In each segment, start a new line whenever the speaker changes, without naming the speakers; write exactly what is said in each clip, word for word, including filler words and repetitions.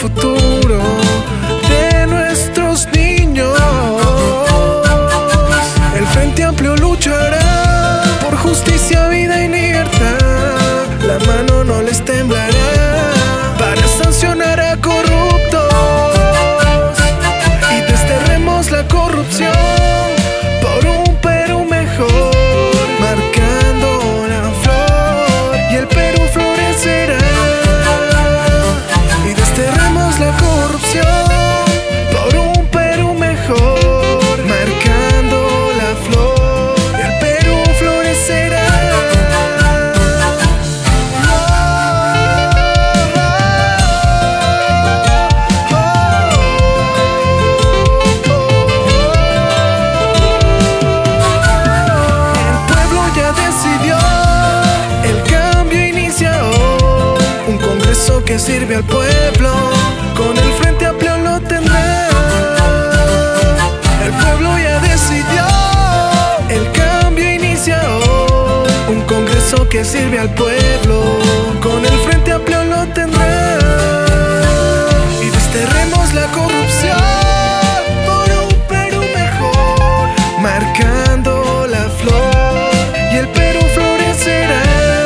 futuro de nuestros niños. El Frente Amplio luchará por justicia, vida y libertad. La mano no les temblará para sancionar a corruptos y desterremos la corrupción por un Perú mejor, marcando la flor y el Perú florecerá. Y desterremos la corrupción por un Perú mejor, marcando la flor y el Perú florecerá. Que sirve al pueblo, con el Frente Amplio lo tendrá. El pueblo ya decidió, el cambio inicia hoy. Un congreso que sirve al pueblo, con el Frente Amplio lo tendrá. Y desterremos la corrupción por un Perú mejor, marcando la flor y el Perú florecerá.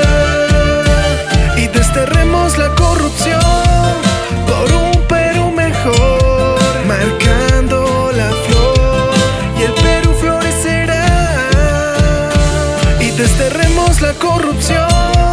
Y desterremos la corrupción por un Perú mejor, marcando la flor y el Perú florecerá. Y desterremos la corrupción